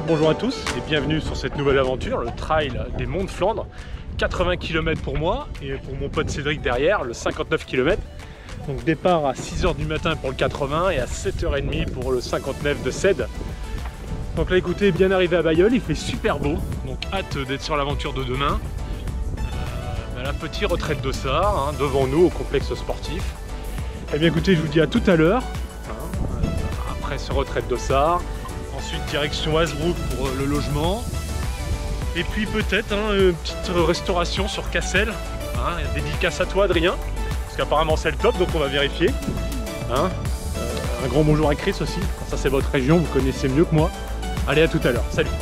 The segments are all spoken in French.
bonjour à tous et bienvenue sur cette nouvelle aventure, le trail des Monts de Flandre. 80 km pour moi et pour mon pote Cédric derrière, le 59 km. Donc départ à 6 h du matin pour le 80 et à 7 h 30 pour le 59 de Céd. Donc là écoutez, bien arrivé à Bailleul, il fait super beau, donc hâte d'être sur l'aventure de demain. La petite retraite de Sart, devant nous au complexe sportif. Et bien écoutez, je vous dis à tout à l'heure, après ce retraite de Sart. Ensuite direction Hasbrook pour le logement. Et puis peut-être une petite restauration sur Cassel. Dédicace à toi Adrien, parce qu'apparemment c'est le top, donc on va vérifier. Un grand bonjour à Chris aussi, ça c'est votre région, vous connaissez mieux que moi. Allez, à tout à l'heure, salut.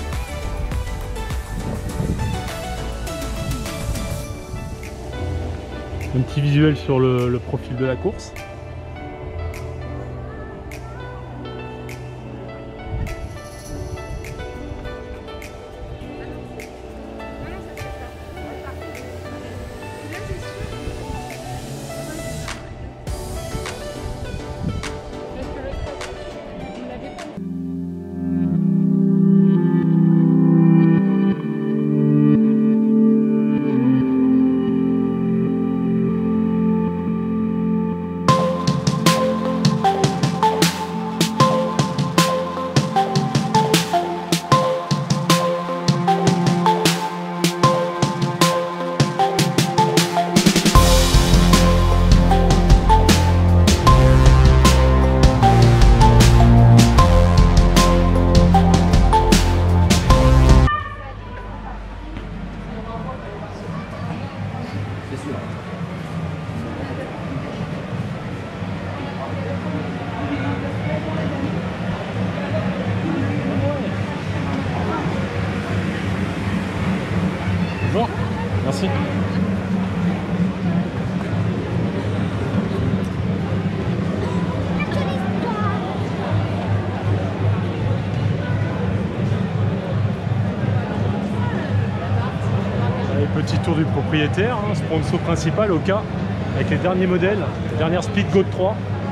Un petit visuel sur le profil de la course. Bonjour, merci. Allez, petit tour du propriétaire, sponsor principal Oka, avec les derniers modèles, les dernières Speed Goat 3.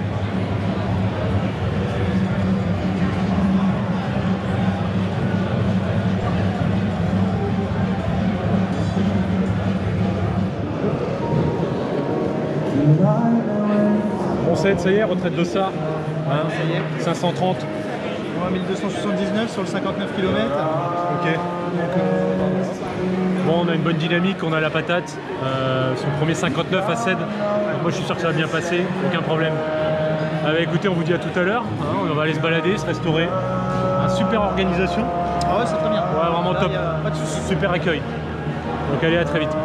Bon Céd, ça y est, retraite de Sart, ça y est. 530. On a 1279 sur le 59 km. Ok. Bon, on a une bonne dynamique, on a la patate. Son premier 59 à Céd. Moi je suis sûr que ça va bien passer, aucun problème. Allez, écoutez, on vous dit à tout à l'heure. On va aller se balader, se restaurer. Super organisation. Ah ouais, c'est très bien. Ouais, vraiment là, top. Pas de soucis. Super accueil. Donc allez, à très vite.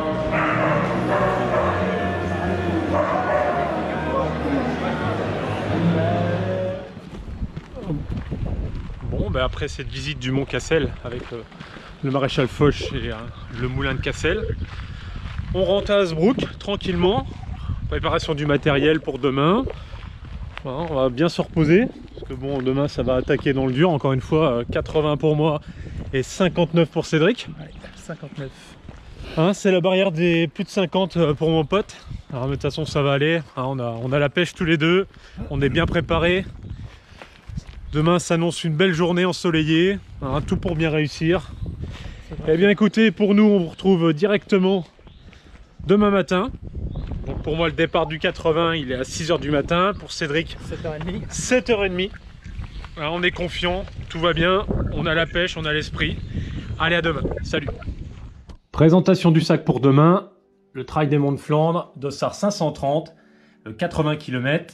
Bon, ben après cette visite du Mont Cassel avec le maréchal Foch et le moulin de Cassel, on rentre à Hasbrook tranquillement. Préparation du matériel pour demain. Voilà, on va bien se reposer parce que bon, demain ça va attaquer dans le dur. Encore une fois, 80 pour moi et 59 pour Cédric. Ouais, 59. C'est la barrière des plus de 50 pour mon pote. Alors, mais de toute façon ça va aller. On a la pêche tous les deux. On est bien préparés. Demain s'annonce une belle journée ensoleillée, tout pour bien réussir. Eh bien écoutez, pour nous on vous retrouve directement demain matin. Donc pour moi le départ du 80 il est à 6 h du matin, pour Cédric 7h30. 7 h 30. Alors, on est confiant, tout va bien, on a la pêche, on a l'esprit. Allez, à demain, salut. Présentation du sac pour demain, le trail des Monts de Flandre, Dossard 530, le 80 km.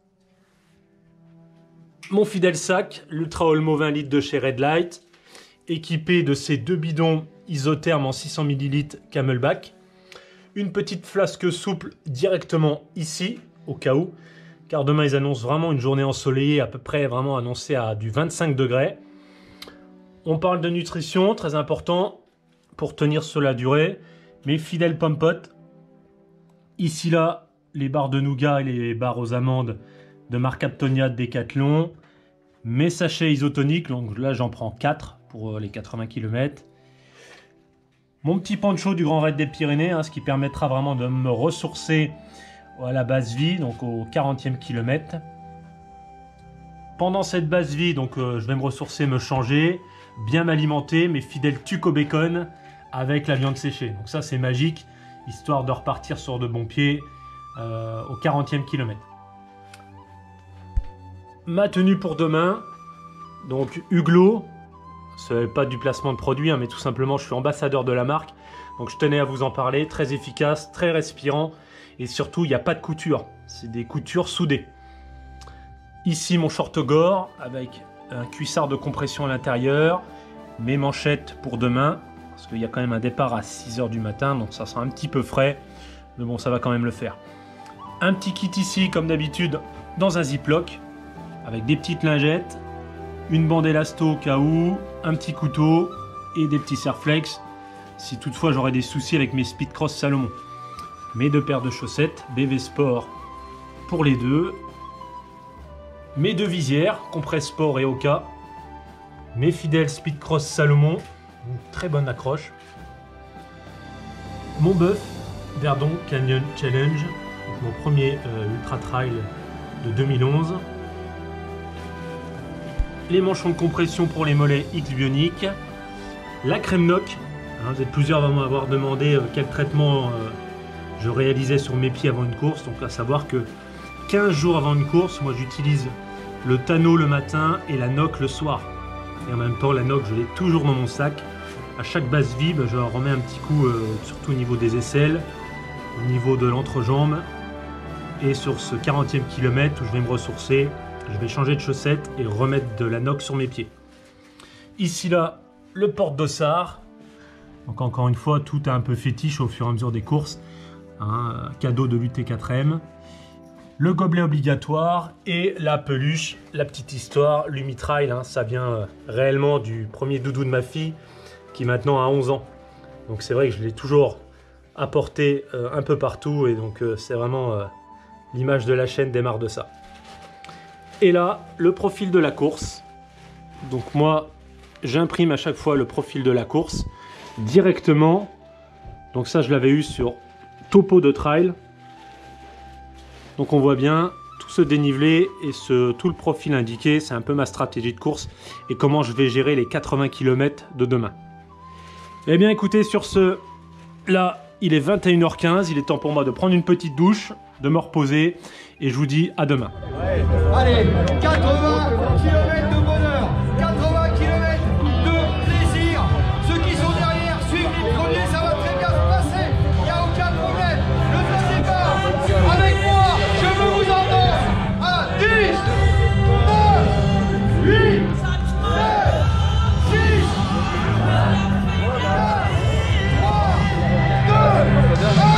Mon fidèle sac, l'Ultra Olmo 20 litres de chez Red Light, équipé de ces deux bidons isothermes en 600 ml Camelback. Une petite flasque souple directement ici, au cas où, car demain ils annoncent vraiment une journée ensoleillée, à peu près vraiment annoncée à du 25 degrés. On parle de nutrition, très important, pour tenir sur la durée. Mes fidèles pommes-potes, ici là, les barres de nougat et les barres aux amandes de marque Aptonia de Decathlon, mes sachets isotoniques, donc là j'en prends 4 pour les 80 km. Mon petit poncho du Grand Raid des Pyrénées, ce qui permettra vraiment de me ressourcer à la base vie, donc au 40e kilomètre. Pendant cette basse vie, donc je vais me ressourcer, me changer, bien m'alimenter, mes fidèles tucs au bacon avec la viande séchée. Donc ça c'est magique, histoire de repartir sur de bons pieds au 40e kilomètre. Ma tenue pour demain, donc Huglot, ce n'est pas du placement de produit, hein, mais tout simplement je suis ambassadeur de la marque. Donc je tenais à vous en parler, très efficace, très respirant et surtout il n'y a pas de couture, c'est des coutures soudées. Ici mon short gore avec un cuissard de compression à l'intérieur, mes manchettes pour demain, parce qu'il y a quand même un départ à 6 h du matin, donc ça sera un petit peu frais, mais bon ça va quand même le faire. Un petit kit ici comme d'habitude dans un ziploc, avec des petites lingettes, une bande élasto au cas où, un petit couteau et des petits serre-flex, si toutefois j'aurais des soucis avec mes Speedcross Salomon. Mes 2 paires de chaussettes, BV Sport pour les deux. Mes 2 visières, Compresse Sport et Oka. Mes fidèles Speedcross Salomon, une très bonne accroche. Mon bœuf, Verdon Canyon Challenge, donc mon premier ultra trail de 2011. Les manchons de compression pour les mollets X Bionic. La crème Noc. Vous êtes plusieurs à m'avoir demandé quel traitement je réalisais sur mes pieds avant une course. Donc à savoir que 15 jours avant une course, moi j'utilise le Tano le matin et la Noc le soir. Et en même temps la Noc je l'ai toujours dans mon sac. À chaque basse vie, je leur remets un petit coup, surtout au niveau des aisselles, au niveau de l'entrejambe. Et sur ce 40e kilomètre où je vais me ressourcer, je vais changer de chaussettes et remettre de la Noc sur mes pieds. Ici là, le porte-dossard. Donc encore une fois, tout est un peu fétiche au fur et à mesure des courses. Hein, cadeau de l'UT4M. Le gobelet obligatoire et la peluche, la petite histoire, l'Humitrail, hein, ça vient réellement du premier doudou de ma fille qui maintenant a 11 ans. Donc c'est vrai que je l'ai toujours apporté un peu partout et donc c'est vraiment l'image de la chaîne démarre de ça. Et là, le profil de la course. Donc moi, j'imprime à chaque fois le profil de la course directement. Donc ça, je l'avais eu sur Topo de Trail. Donc on voit bien tout ce dénivelé et tout le profil indiqué. C'est un peu ma stratégie de course et comment je vais gérer les 80 km de demain. Eh bien écoutez, sur ce, là, il est 21 h 15. Il est temps pour moi de prendre une petite douche, de me reposer et je vous dis à demain. Allez, 80 km de bonheur, 80 km de plaisir. Ceux qui sont derrière suivent les premiers, ça va très bien se passer. Il n'y a aucun problème. Le temps départ. Avec moi, je veux vous entendre. À 10, 9, 8, 7, 6, 5, 4, 3, 2, 1.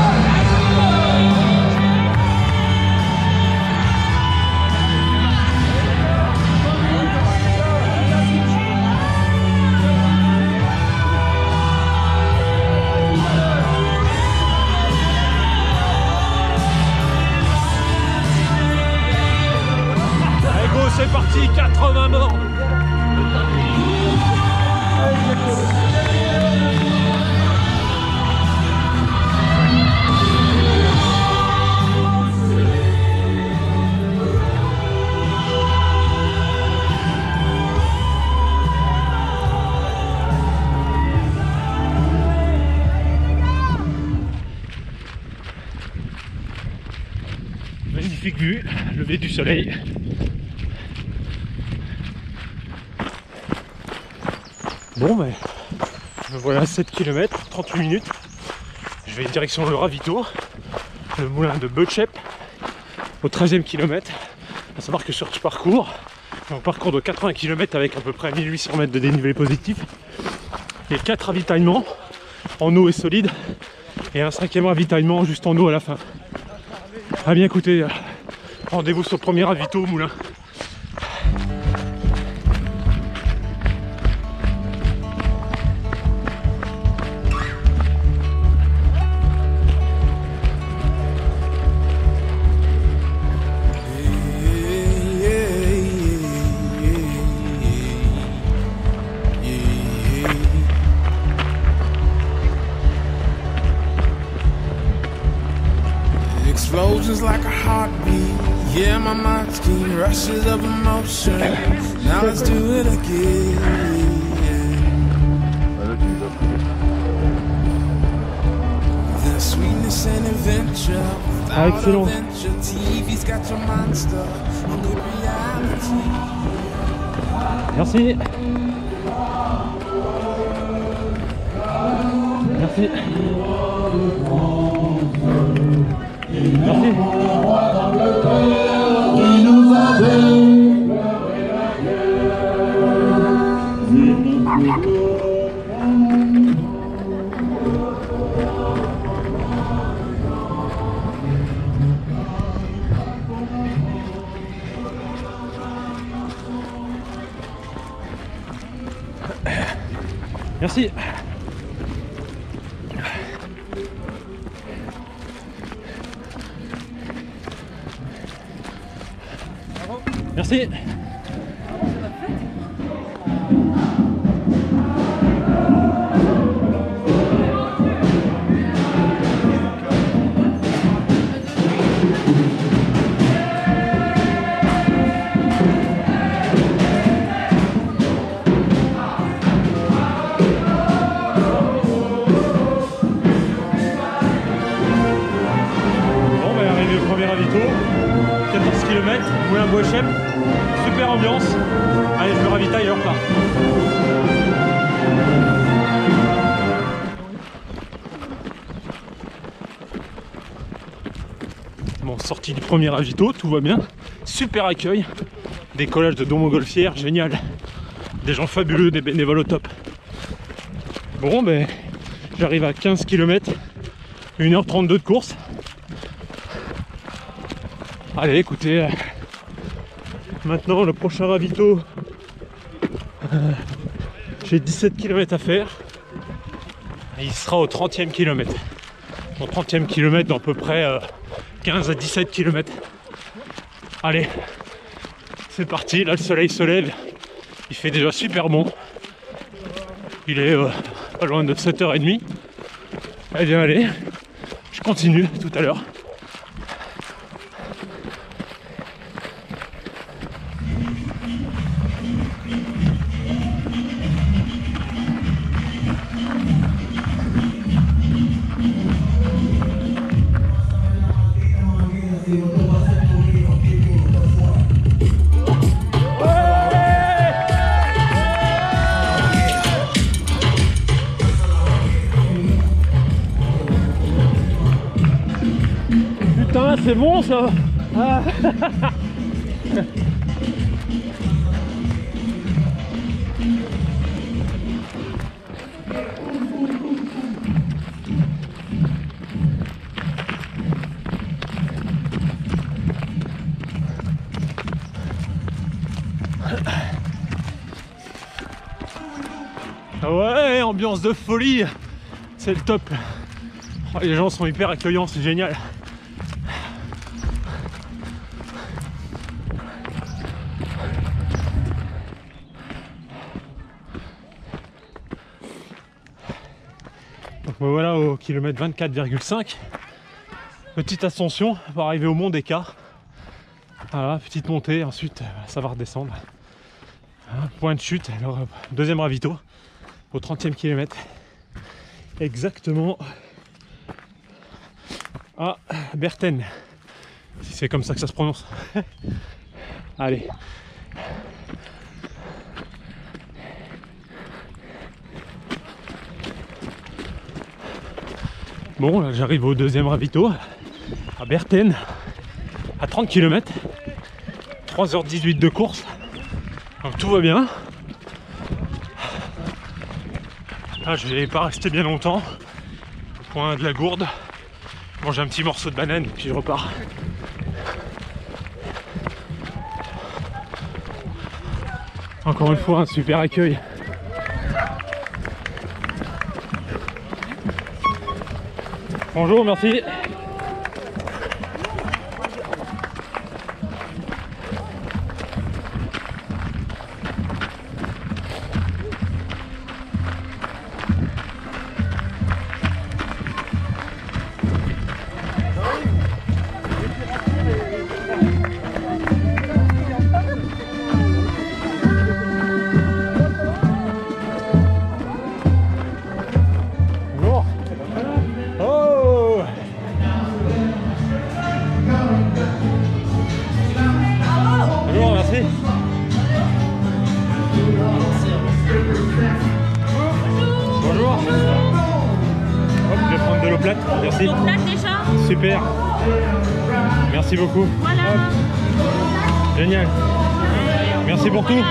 C'est parti, 80 morts. Magnifique vue, lever du soleil. Bon ben, me voilà à 7 km, 38 minutes. Je vais direction le ravito, le moulin de Beuchep, au 13e kilomètre. À savoir que sur ce parcours, un parcours de 80 km avec à peu près 1800 mètres de dénivelé positif, et 4 ravitaillements en eau et solide, et un 5e ravitaillement juste en eau à la fin. Ah bien écoutez, rendez-vous sur le premier ravito au moulin. Explosions like a heartbeat, Yeah, my mind's keen rushes of emotion. Now let's do it again. The sweetness and adventure. Ah, excellent. TV's got your monster. On good reality. Merci. Merci. Merci. Merci. Merci. Super ambiance. Allez, je me ravitaille et on repart. Bon, sortie du premier ravito, tout va bien. Super accueil. Décollage de Dom Montgolfière, génial. Des gens fabuleux, des bénévoles au top. Bon, ben, j'arrive à 15 km, 1h32 de course. Allez, écoutez, maintenant le prochain ravito, j'ai 17 km à faire. Et il sera au 30e kilomètre. Au 30e kilomètre, dans à peu près 15 à 17 km. Allez, c'est parti, là le soleil se lève. Il fait déjà super bon. Il est pas loin de 7h30. Eh bien allez, je continue tout à l'heure. Putain, c'est bon ça. Ah. Ouais, ambiance de folie, c'est le top. Oh, les gens sont hyper accueillants, c'est génial. Donc voilà au kilomètre 24,5. Petite ascension pour arriver au mont des Cas. Voilà, petite montée, ensuite ça va redescendre. Point de chute, alors deuxième ravito au 30e kilomètre. Exactement à Berten, si c'est comme ça que ça se prononce. Allez. Bon, là j'arrive au deuxième ravito à Berten, à 30 km, 3h18 de course, donc tout va bien. Là je vais pas rester bien longtemps, au point de la gourde, manger un petit morceau de banane et puis je repars. Encore une fois un super accueil. Bonjour, merci. plate, merci. Donc plate déjà. Super. Merci beaucoup. Voilà. Hop. Génial. Merci pour tout.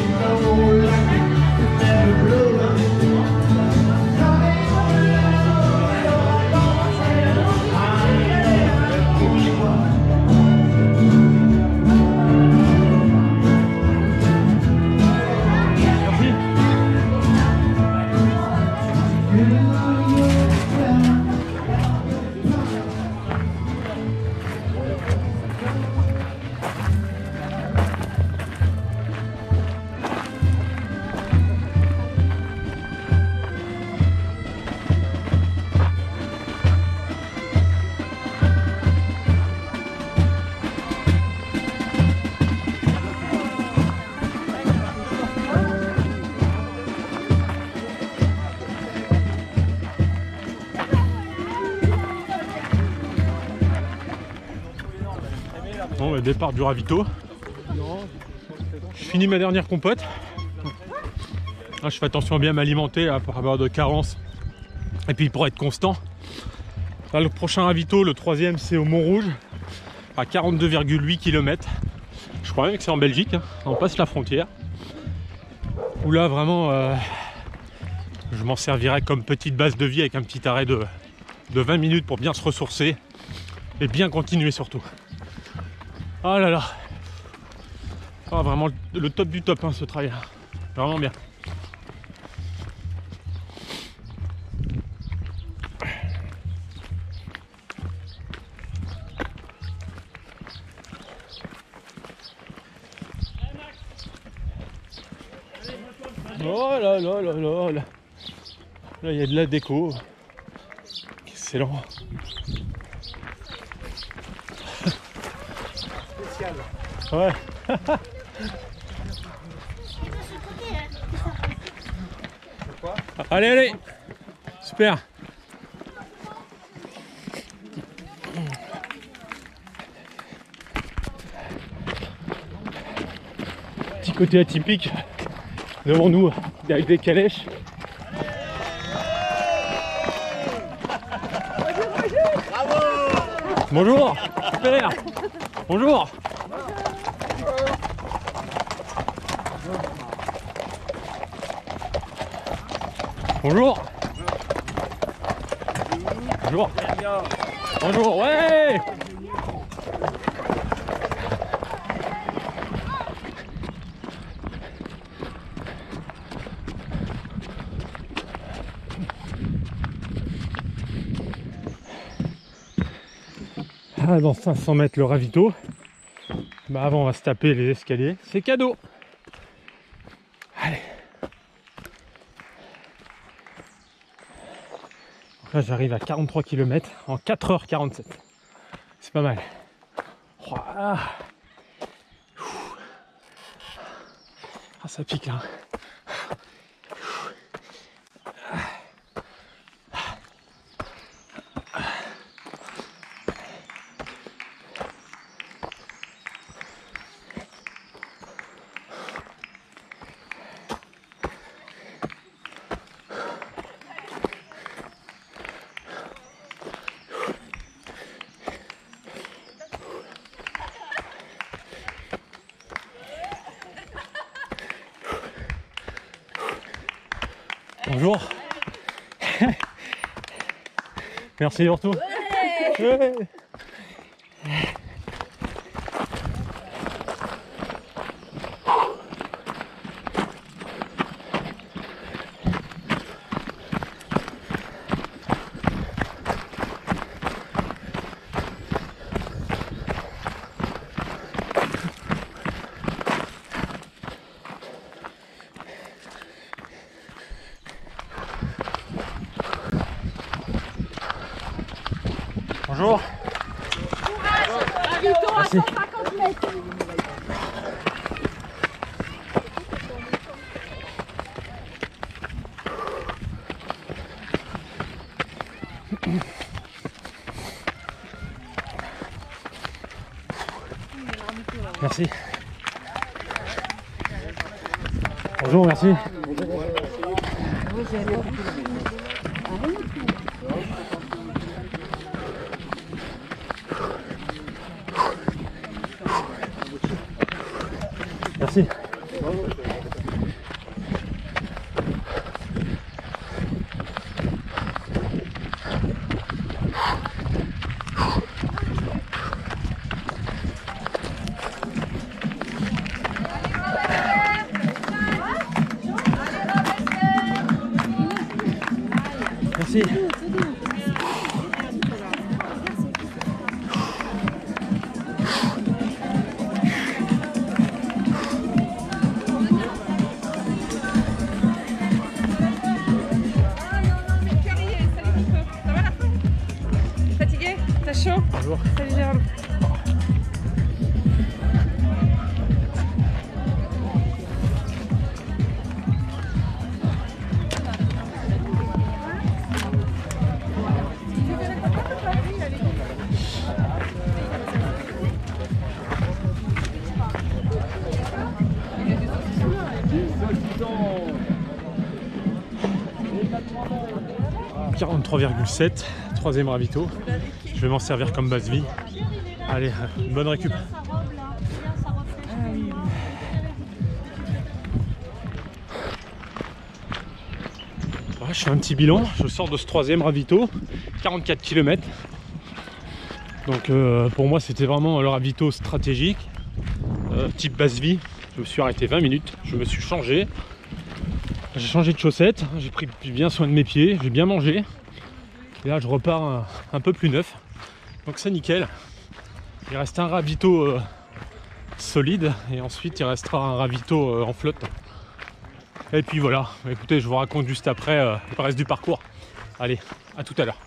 Bon, le départ du ravito. Je finis ma dernière compote. Là, je fais attention à bien m'alimenter par avoir de carence. Et puis pour être constant. Là, le prochain ravito, le troisième, c'est au Montrouge, à 42,8 km. Je crois même que c'est en Belgique, hein. On passe la frontière. Où là, vraiment, je m'en servirai comme petite base de vie avec un petit arrêt de 20 minutes pour bien se ressourcer et bien continuer surtout. Oh là là, oh, vraiment le top du top, hein, ce trail, vraiment bien. Oh là là là là là, là il y a de la déco, excellent. Ouais. Allez, allez. Super. Petit côté atypique devant nous avec des calèches. Bonjour. Super. Bonjour. Bonjour. Bonjour. Bonjour, ouais. Ah, dans 500 mètres le ravito. Bah avant on va se taper les escaliers. C'est cadeau. Allez. Là j'arrive à 43 km en 4h47. C'est pas mal. Oh, ah, ça pique là. Bonjour. Merci pour tout. Ouais. Bonjour. Merci. Merci. Bonjour, merci. merci. Merci. Fatigué? T'as chaud? Bonjour. Salut Jérôme. « 43,7, troisième ravito. Je vais m'en servir comme base vie. Allez, bonne récup. Ouais, je fais un petit bilan, je sors de ce troisième ravito, 44 km. Donc pour moi c'était vraiment le ravito stratégique, type base vie. Je me suis arrêté 20 minutes, je me suis changé. J'ai changé de chaussettes, j'ai pris bien soin de mes pieds, j'ai bien mangé. Et là je repars un peu plus neuf. Donc c'est nickel. Il reste un ravito solide et ensuite il restera un ravito en flotte. Et puis voilà, écoutez, je vous raconte juste après le reste du parcours. Allez, à tout à l'heure.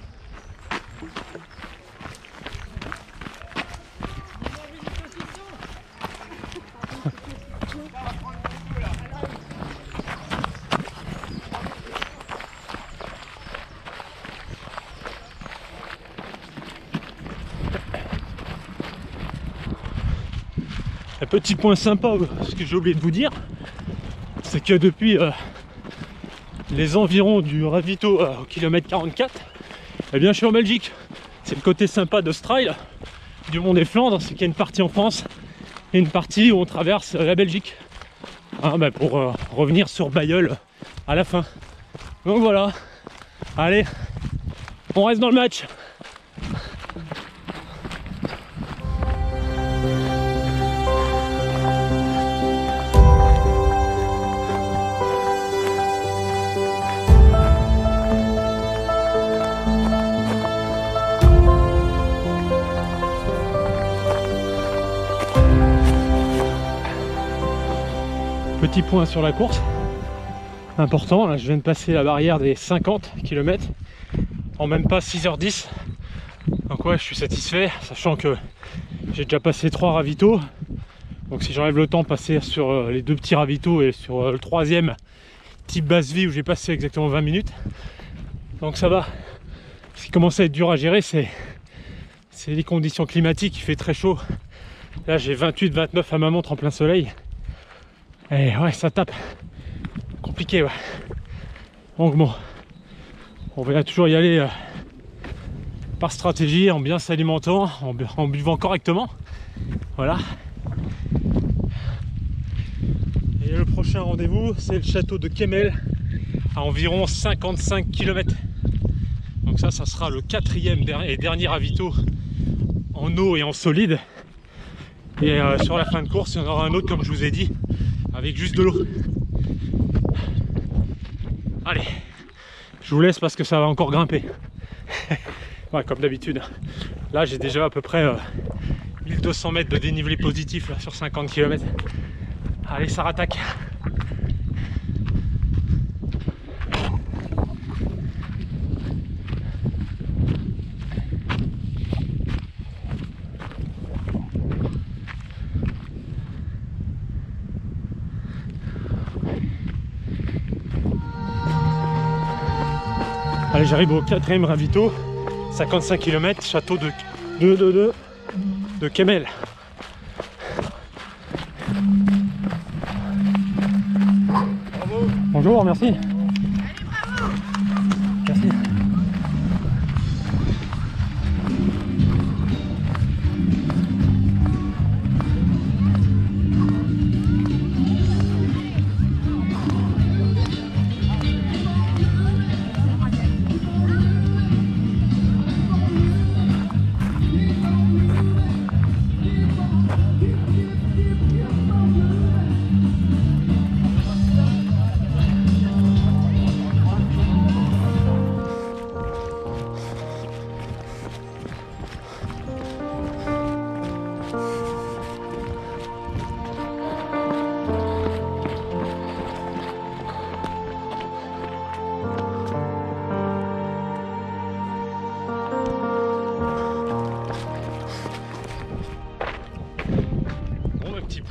Un petit point sympa, ce que j'ai oublié de vous dire, c'est que depuis les environs du ravito au kilomètre 44, eh bien je suis en Belgique. C'est le côté sympa de ce trail du Mont des Flandres, c'est qu'il y a une partie en France et une partie où on traverse la Belgique, hein, bah pour revenir sur Bailleul à la fin. Donc voilà, allez, on reste dans le match. Petit point sur la course, important, là je viens de passer la barrière des 50 km en même pas 6h10. Donc ouais, je suis satisfait, sachant que j'ai déjà passé 3 ravitaux. Donc si j'enlève le temps passé sur les 2 petits ravitaux et sur le troisième type base vie où j'ai passé exactement 20 minutes. Donc ça va. Ce qui commence à être dur à gérer, c'est les conditions climatiques, il fait très chaud. Là j'ai 28-29 à ma montre en plein soleil. Et ouais, ça tape. Compliqué, ouais. Donc bon, on va toujours y aller par stratégie, en bien s'alimentant, en buvant correctement. Voilà. Et le prochain rendez-vous, c'est le château de Kemmel, à environ 55 km. Donc ça sera le 4e et dernier ravito en eau et en solide. Et sur la fin de course, il y en aura un autre, comme je vous ai dit, avec juste de l'eau. Allez, je vous laisse parce que ça va encore grimper. Ouais, comme d'habitude. Là, j'ai déjà à peu près 1200 mètres de dénivelé positif là, sur 50 km. Allez, ça rattaque. Allez, j'arrive au 4e ravito, 55 km, château de Kemmel. Bravo. Bonjour, merci. Allez, bravo. Merci.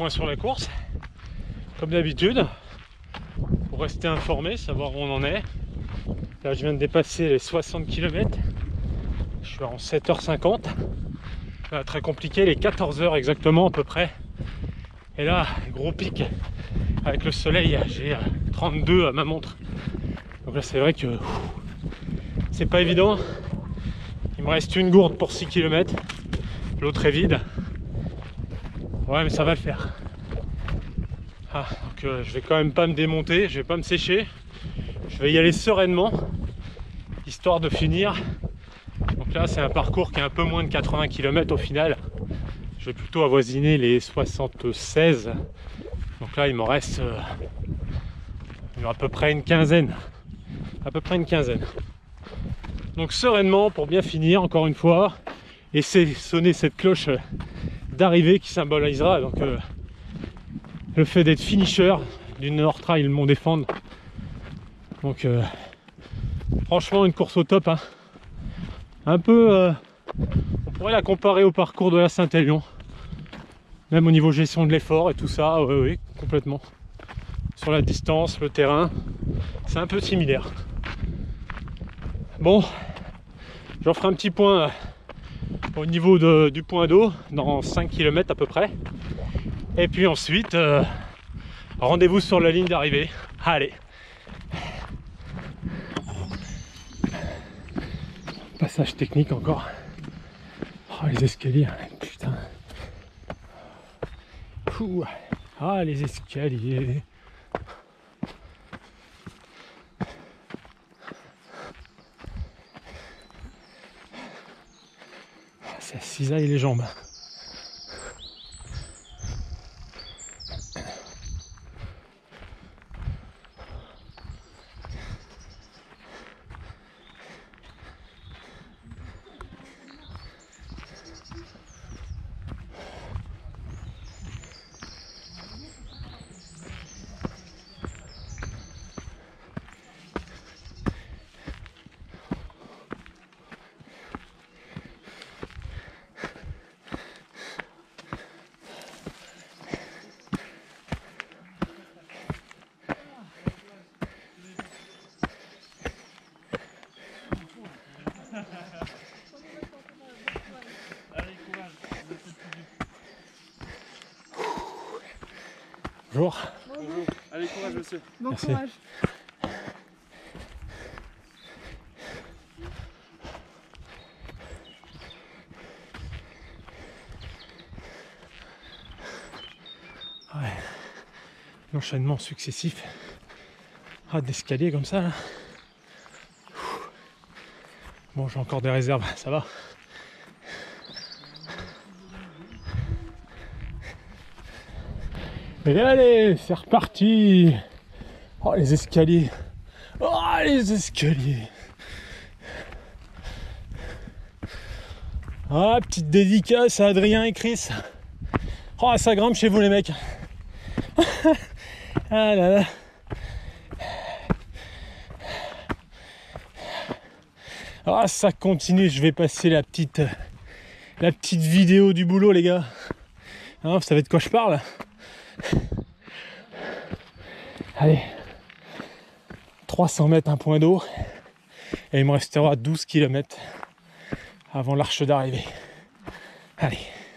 point sur la course, comme d'habitude, pour rester informé, savoir où on en est. Là, je viens de dépasser les 60 km. Je suis en 7h50. Là, très compliqué, les 14h exactement à peu près. Et là, gros pic avec le soleil, j'ai 32 à ma montre. Donc là, c'est vrai que c'est pas évident. Il me reste une gourde pour 6 km. L'autre est vide. Ouais, mais ça va le faire. Ah, donc je vais quand même pas me démonter, je vais pas me sécher. Je vais y aller sereinement, histoire de finir. Donc là, c'est un parcours qui est un peu moins de 80 km au final. Je vais plutôt avoisiner les 76. Donc là, il m'en reste à peu près une quinzaine. Donc sereinement, pour bien finir, encore une fois, et c'est sonner cette cloche d'arrivée qui symbolisera donc le fait d'être finisher d'une Nord Trail Mont Défendre. Donc franchement, une course au top, hein. Un peu on pourrait la comparer au parcours de la Saint-Élion, même au niveau gestion de l'effort et tout ça. Oui, complètement. Sur la distance, le terrain, c'est un peu similaire. Bon, j'en ferai un petit point au niveau du point d'eau dans 5 km à peu près. Et puis ensuite, rendez-vous sur la ligne d'arrivée. Allez. Passage technique encore. Oh, les escaliers, putain. Ouh. Ah, les escaliers. Ça cisaille les jambes. Bonjour. Bonjour. Allez, courage, monsieur. Bon Merci. courage. Ouais. L'enchaînement successif d'escaliers comme ça là. Bon, j'ai encore des réserves, ça va. Et allez, c'est reparti. Oh, les escaliers. Oh, les escaliers. Ah, petite dédicace à Adrien et Chris. Oh, ça grimpe chez vous les mecs. Ah là là. Ah, ça continue, je vais passer la petite vidéo du boulot les gars. Hein, vous savez de quoi je parle? Allez, 300 mètres un point d'eau et il me restera 12 km avant l'arche d'arrivée. Allez.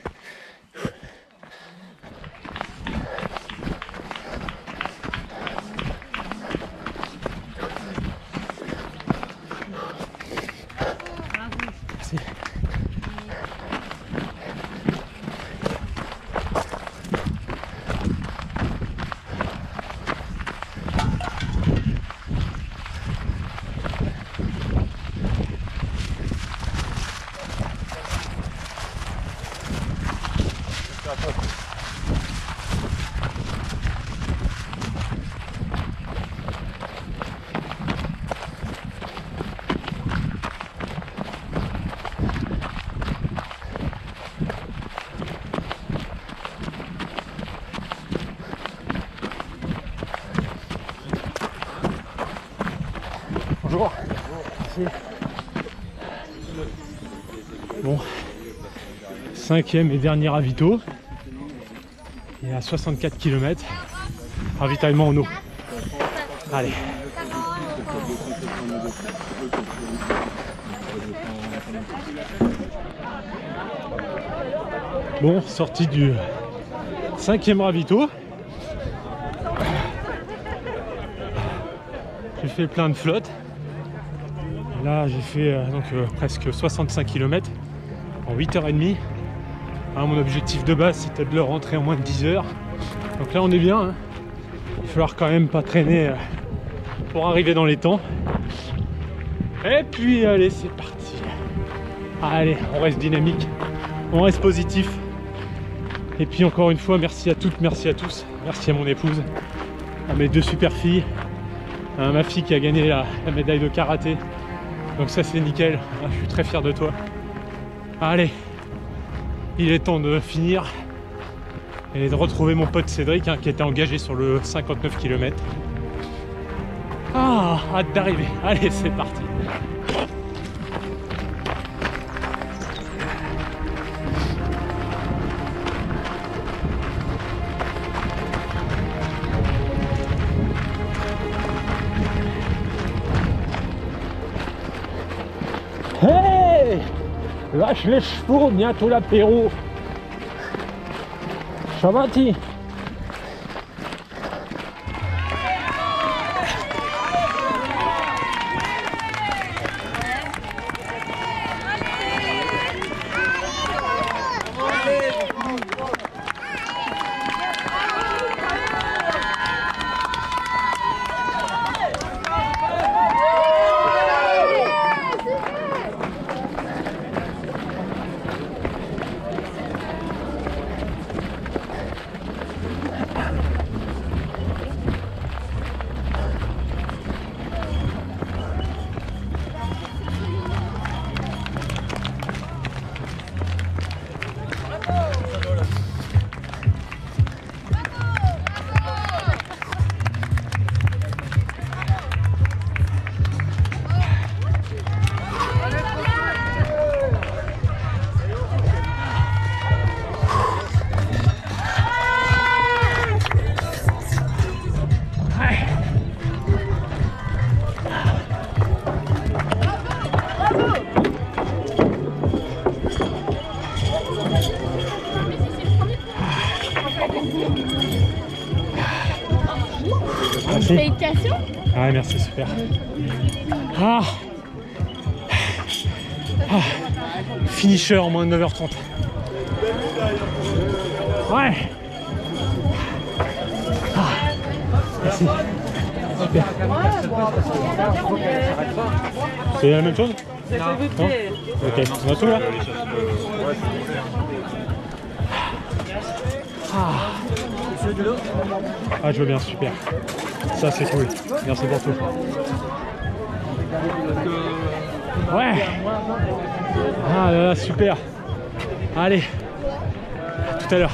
Merci. Bonjour. Merci. Bon, 5e et dernier ravito. Et à 64 km, ravitaillement en eau. Allez. Bon, sortie du 5e ravito. J'ai fait plein de flottes. Là, j'ai fait presque 65 km en 8h30. Mon objectif de base, c'était de le rentrer en moins de 10 heures. Donc là, on est bien. Il va falloir quand même pas traîner pour arriver dans les temps. Et puis, allez, c'est parti. Allez, on reste dynamique, on reste positif. Et puis encore une fois, merci à toutes, merci à tous. Merci à mon épouse, à mes 2 super filles, à ma fille qui a gagné la médaille de karaté. Donc ça, c'est nickel. Je suis très fier de toi. Allez, il est temps de finir et de retrouver mon pote Cédric qui était engagé sur le 59 km. Hâte d'arriver. Allez, c'est parti. Hey! Lâche les chevaux, bientôt l'apéro. Chavati. Félicitations. Ouais, merci, super. Finisher en moins de 9h30. Ouais. Merci. Super. C'est la même chose? Non. Ok, on a tout là? Je veux bien, super. Ça c'est cool. Merci pour tout. Ouais. Là là, super. Allez. À tout à l'heure.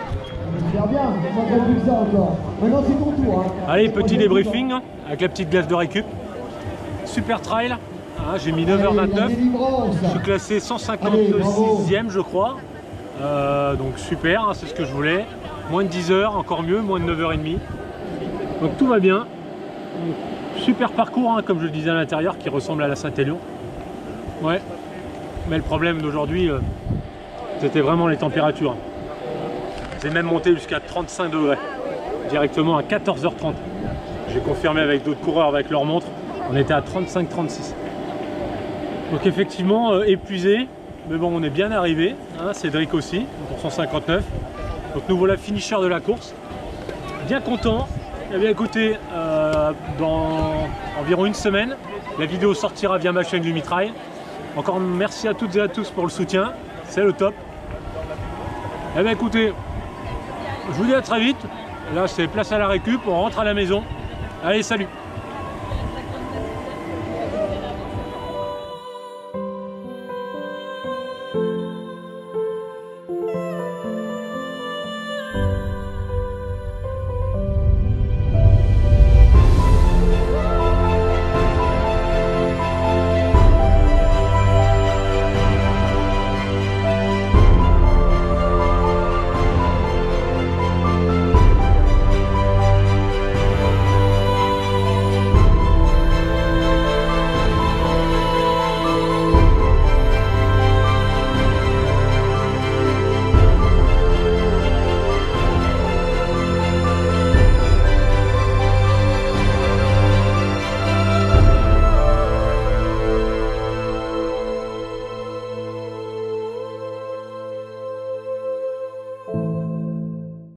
Allez, petit débriefing avec la petite glace de récup. Super trail. J'ai mis 9h29. Je suis classé 156e je crois. Donc super, c'est ce que je voulais. Moins de 10 heures, encore mieux, moins de 9h30. Donc tout va bien. Super parcours, comme je le disais à l'intérieur, qui ressemble à la Saint-Élion. Ouais. Mais le problème d'aujourd'hui, c'était vraiment les températures. C'est même monté jusqu'à 35 degrés, directement à 14h30. J'ai confirmé avec d'autres coureurs avec leur montre, on était à 35-36. Donc effectivement, épuisé, mais bon, on est bien arrivé. Cédric aussi, pour 159. Donc nous voilà finisher de la course. Bien content. Eh bien écoutez, dans environ une semaine, la vidéo sortira via ma chaîne Lumitrail. Encore merci à toutes et à tous pour le soutien, c'est le top. Eh bien écoutez, je vous dis à très vite. Là c'est place à la récup, on rentre à la maison. Allez, salut!